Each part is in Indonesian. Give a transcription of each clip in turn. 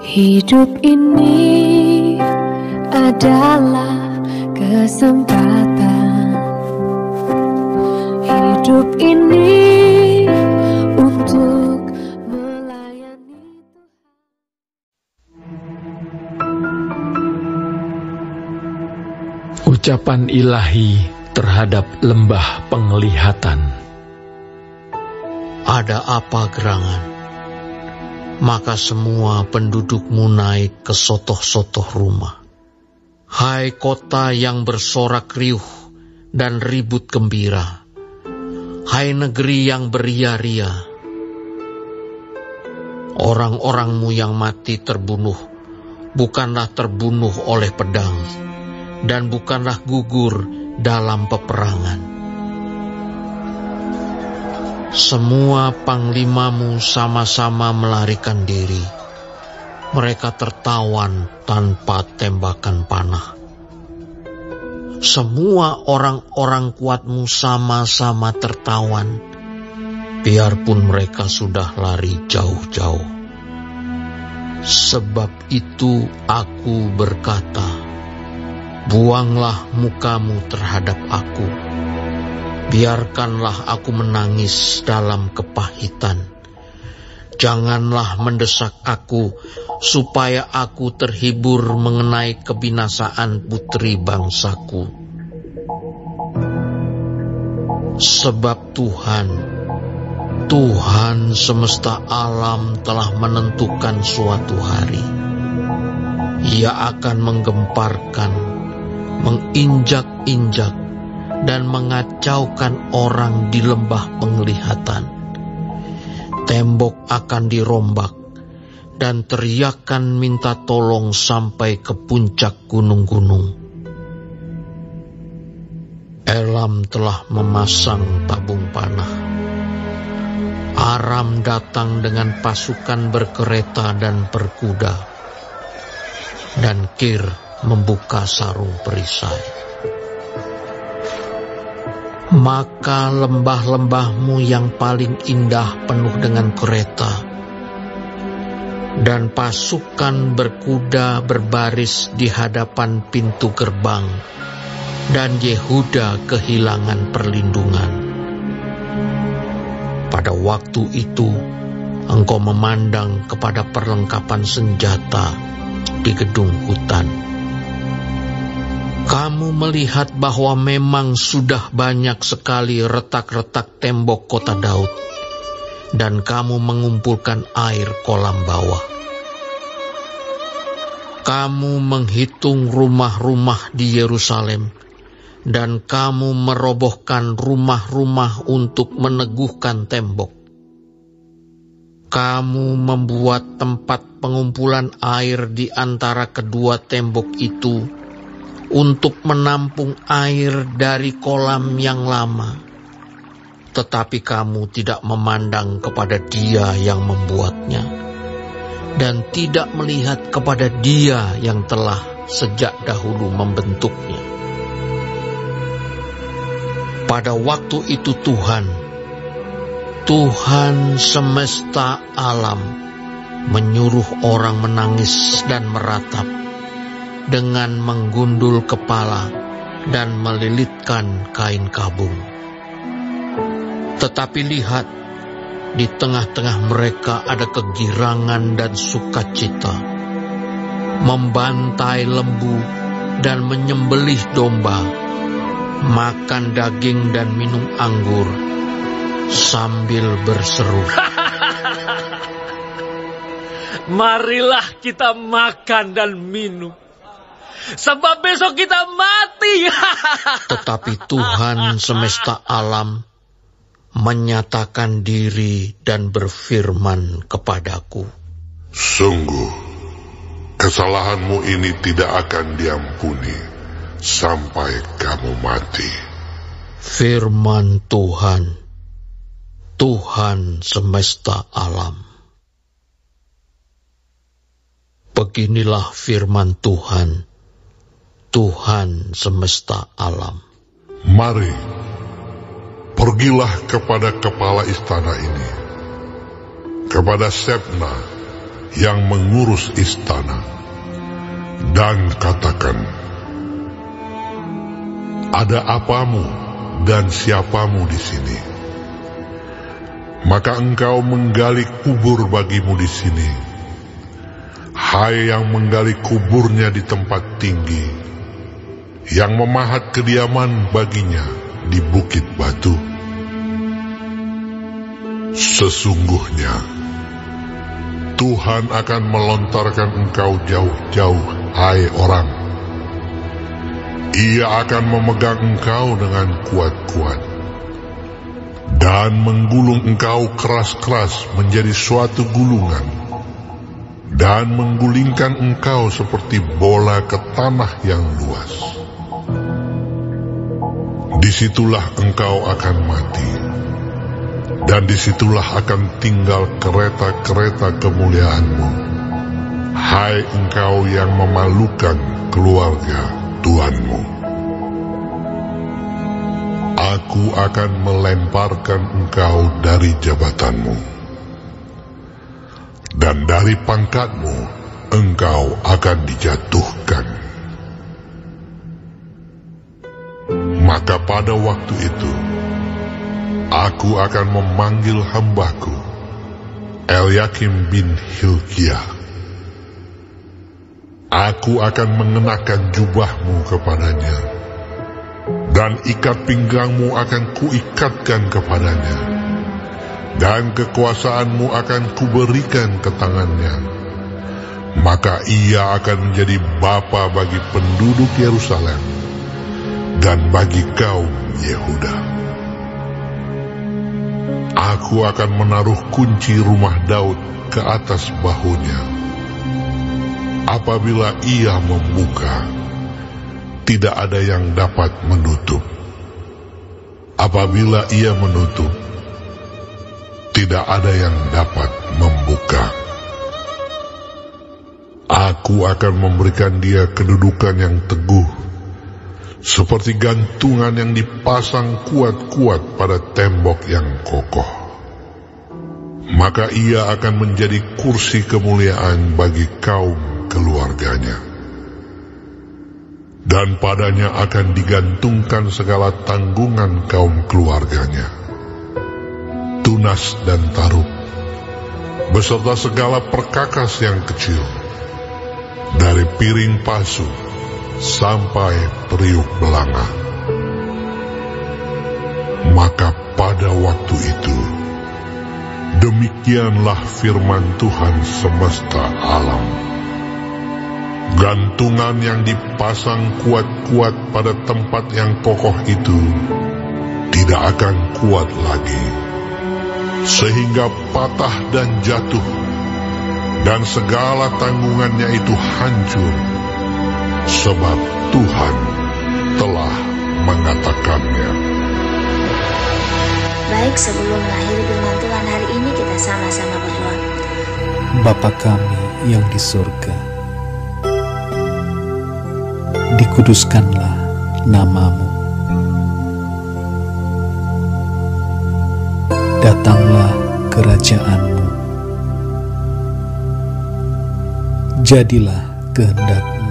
Hidup ini adalah kesempatan. Hidup ini untuk melayani Tuhan. Ucapan ilahi terhadap lembah penglihatan. Ada apa gerangan? Maka semua pendudukmu naik ke sotoh-sotoh rumah. Hai kota yang bersorak riuh dan ribut gembira. Hai negeri yang beria-ria. Orang-orangmu yang mati terbunuh, bukanlah terbunuh oleh pedang, dan bukanlah gugur dalam peperangan. Semua panglimamu sama-sama melarikan diri. Mereka tertawan tanpa tembakan panah. Semua orang-orang kuatmu sama-sama tertawan, biarpun mereka sudah lari jauh-jauh. Sebab itu aku berkata, buanglah mukamu terhadap aku. Biarkanlah aku menangis dalam kepahitan. Janganlah mendesak aku, supaya aku terhibur mengenai kebinasaan putri bangsaku. Sebab Tuhan semesta alam telah menentukan suatu hari. Ia akan menggemparkan, menginjak-injak, dan mengacaukan orang di lembah penglihatan. Tembok akan dirombak, dan teriakan minta tolong sampai ke puncak gunung-gunung. Elam telah memasang tabung panah. Aram datang dengan pasukan berkereta dan berkuda, dan Kir membuka sarung perisai. Maka lembah-lembahmu yang paling indah penuh dengan kereta, dan pasukan berkuda berbaris di hadapan pintu gerbang, dan Yehuda kehilangan perlindungan. Pada waktu itu, engkau memandang kepada perlengkapan senjata di gedung hutan. Kamu melihat bahwa memang sudah banyak sekali retak-retak tembok kota Daud, dan kamu mengumpulkan air kolam bawah. Kamu menghitung rumah-rumah di Yerusalem, dan kamu merobohkan rumah-rumah untuk meneguhkan tembok. Kamu membuat tempat pengumpulan air di antara kedua tembok itu, untuk menampung air dari kolam yang lama. Tetapi kamu tidak memandang kepada Dia yang membuatnya, dan tidak melihat kepada Dia yang telah sejak dahulu membentuknya. Pada waktu itu Tuhan semesta alam menyuruh orang menangis dan meratap, dengan menggundul kepala dan melilitkan kain kabung. Tetapi lihat, di tengah-tengah mereka ada kegirangan dan sukacita, membantai lembu dan menyembelih domba, makan daging dan minum anggur, sambil berseru, marilah kita makan dan minum, sebab besok kita mati. Tetapi Tuhan semesta alam menyatakan diri dan berfirman kepadaku, sungguh, kesalahanmu ini tidak akan diampuni sampai kamu mati. Firman Tuhan, Tuhan semesta alam. Beginilah firman Tuhan, Tuhan semesta alam. Mari, pergilah kepada kepala istana ini, kepada Sebna, yang mengurus istana, dan katakan, ada apamu dan siapamu di sini? Maka engkau menggali kubur bagimu di sini, hai yang menggali kuburnya di tempat tinggi, yang memahat kediaman baginya di bukit batu. Sesungguhnya Tuhan akan melontarkan engkau jauh-jauh, hai orang. Ia akan memegang engkau dengan kuat-kuat dan menggulung engkau keras-keras menjadi suatu gulungan, dan menggulingkan engkau seperti bola ke tanah yang luas. Disitulah engkau akan mati, dan disitulah akan tinggal kereta-kereta kemuliaanmu, hai engkau yang memalukan keluarga Tuhanmu. Aku akan melemparkan engkau dari jabatanmu, dan dari pangkatmu engkau akan dijatuhkan. Maka pada waktu itu aku akan memanggil hambaku Eliakim bin Hilkiah. Aku akan mengenakan jubahmu kepadanya, dan ikat pinggangmu akan kuikatkan kepadanya, dan kekuasaanmu akan kuberikan ke tangannya. Maka ia akan menjadi bapa bagi penduduk Yerusalem dan bagi kaum Yehuda. Aku akan menaruh kunci rumah Daud ke atas bahunya. Apabila ia membuka, tidak ada yang dapat menutup. Apabila ia menutup, tidak ada yang dapat membuka. Aku akan memberikan dia kedudukan yang teguh, seperti gantungan yang dipasang kuat-kuat pada tembok yang kokoh. Maka ia akan menjadi kursi kemuliaan bagi kaum keluarganya, dan padanya akan digantungkan segala tanggungan kaum keluarganya, tunas dan taruk, beserta segala perkakas yang kecil, dari piring pasu sampai periuk belanga. Maka pada waktu itu, demikianlah firman Tuhan semesta alam. Gantungan yang dipasang kuat-kuat pada tempat yang kokoh itu tidak akan kuat lagi, sehingga patah dan jatuh, dan segala tanggungannya itu hancur, sebab Tuhan telah mengatakannya. Baik, sebelum mengakhiri firman Tuhan hari ini, kita sama-sama berdoa. Bapa kami yang di surga, dikuduskanlah nama-Mu. Datanglah kerajaan-Mu. Jadilah kehendak-Mu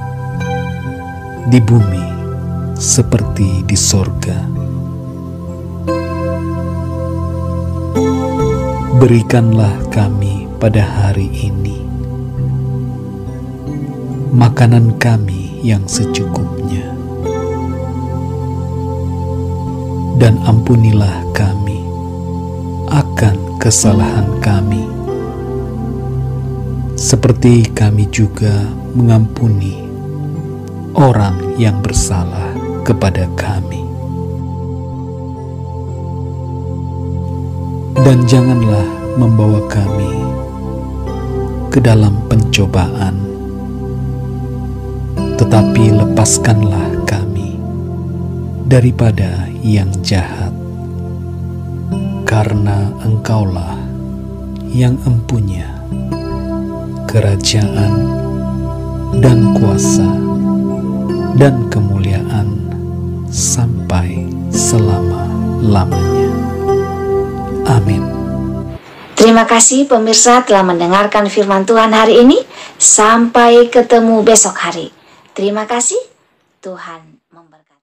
di bumi seperti di sorga. Berikanlah kami pada hari ini makanan kami yang secukupnya, dan ampunilah kami akan kesalahan kami, seperti kami juga mengampuni orang yang bersalah kepada kami. Dan janganlah membawa kami ke dalam pencobaan, tetapi lepaskanlah kami daripada yang jahat, karena Engkaulah yang empunya kerajaan dan kuasa dan kemuliaan sampai selama-lamanya. Amin. Terima kasih pemirsa telah mendengarkan firman Tuhan hari ini. Sampai ketemu besok hari. Terima kasih. Tuhan memberkati.